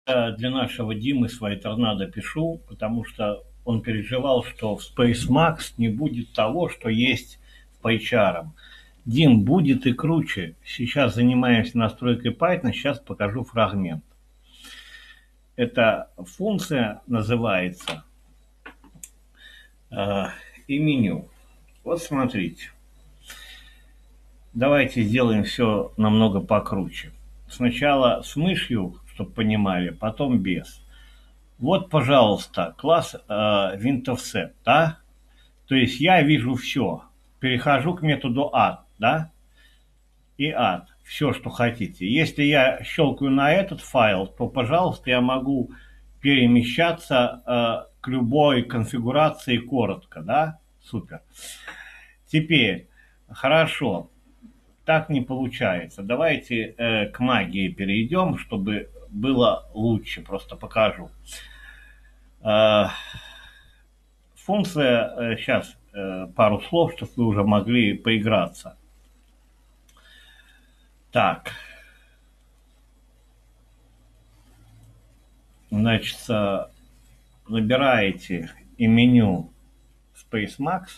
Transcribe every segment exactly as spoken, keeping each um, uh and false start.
э, для нашего Димы свои торнадо пишу, потому что он переживал, что в SpaceMax не будет того, что есть в PyCharm. Дим, будет и круче. Сейчас занимаемся настройкой Python, сейчас покажу фрагмент. Эта функция называется э, и меню. Вот смотрите. Давайте сделаем все намного покруче. Сначала с мышью, чтобы понимали, потом без. Вот, пожалуйста, класс э, WinToFset, да? То есть я вижу все. Перехожу к методу add, да? И add. Все, что хотите. Если я щелкаю на этот файл, то, пожалуйста, я могу перемещаться э, к любой конфигурации коротко, да? Супер. Теперь, хорошо. Так не получается. Давайте э, к магии перейдем, чтобы было лучше. Просто покажу. Э, функция, э, сейчас э, пару слов, чтобы вы уже могли поиграться. Так. Значит, э, набираете и меню SpaceMax.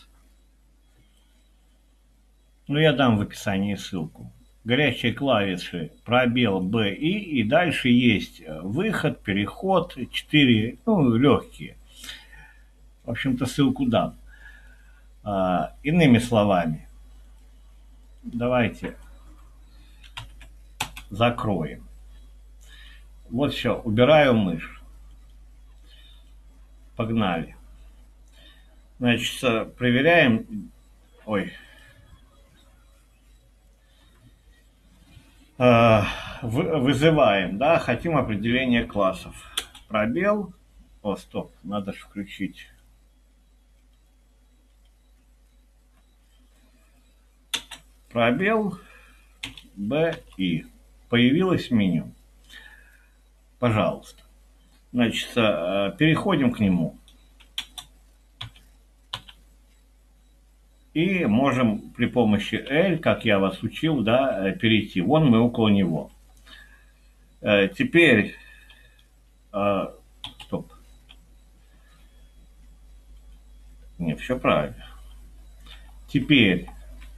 Ну, я дам в описании ссылку. Горячие клавиши пробел бэ и, и дальше есть выход, переход, четыре, ну, легкие. В общем-то, ссылку дам. А, иными словами, давайте закроем. Вот все, убираю мышь. Погнали. Значит, проверяем. Ой. Вызываем, да, хотим определение классов. Пробел. О, стоп, надо же включить. Пробел. Б и. Появилось меню. Пожалуйста. Значит, переходим к нему. И можем при помощи L, как я вас учил, да, перейти. Вон мы около него. Теперь... Стоп. Не, все правильно. Теперь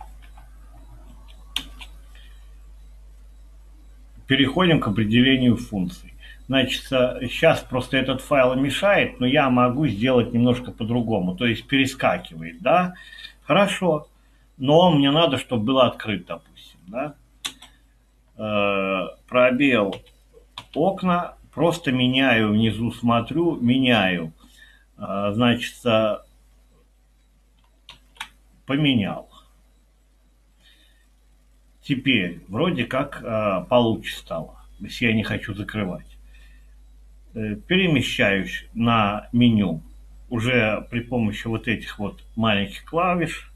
переходим к определению функций. Значит, сейчас просто этот файл мешает, но я могу сделать немножко по-другому. То есть перескакивает, да? Хорошо. Но мне надо, чтобы было открыто, допустим, да? Пробел окна. Просто меняю, внизу смотрю, меняю. Значит, поменял. Теперь вроде как получше стало, если я не хочу закрывать. Перемещаюсь на меню уже при помощи вот этих вот маленьких клавиш.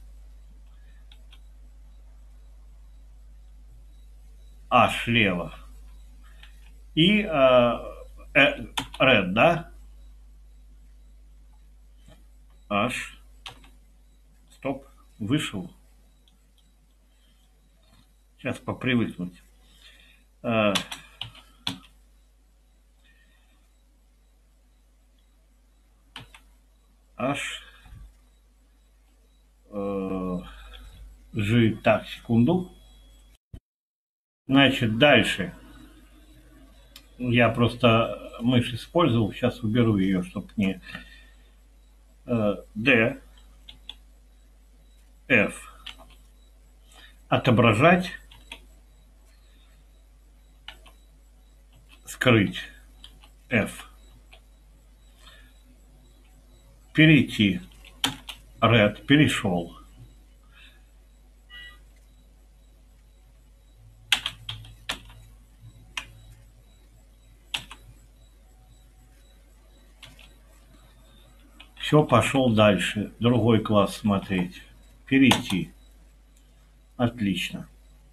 H слева. И э, э, Red, да? H. Стоп. Вышел. Сейчас попривыкнуть. Э, H. Э, G. Так, секунду. Значит, дальше. Я просто мышь использовал. Сейчас уберу ее, чтобы не... Э, D. F. Отображать. Скрыть. F. Перейти. Red. Перешел. Все, пошел дальше. Другой класс смотреть. Перейти. Отлично.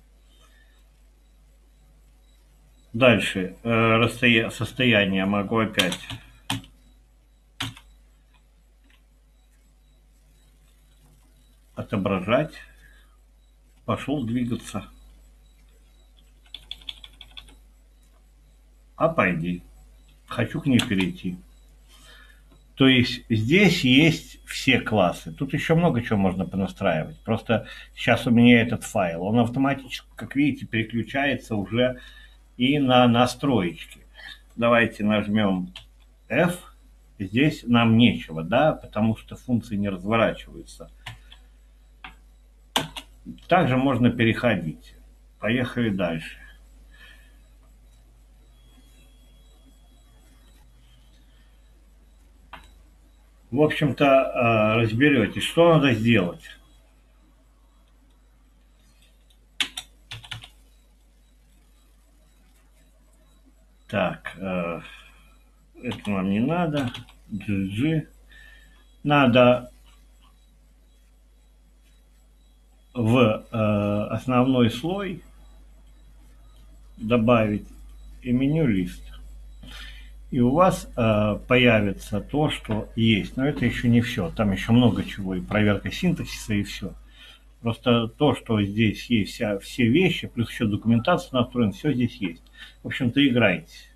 Дальше. Э, состояние могу опять. Отображать. Пошел двигаться. А пойди. хочу к ней перейти. То есть здесь есть все классы. Тут еще много чего можно понастраивать. Просто сейчас у меня этот файл. Он автоматически, как видите, переключается уже и на настроечки. Давайте нажмем F. Здесь нам нечего, да, потому что функции не разворачиваются. Также можно переходить. Поехали дальше. В общем-то, разберетесь, что надо сделать. Так, это нам не надо. джи джи. Надо в основной слой добавить и меню лист. И у вас э, появится то, что есть. Но это еще не все. Там еще много чего. И проверка синтаксиса, и все. Просто то, что здесь есть, вся, все вещи, плюс еще документация настроена, все здесь есть. В общем-то, играйте.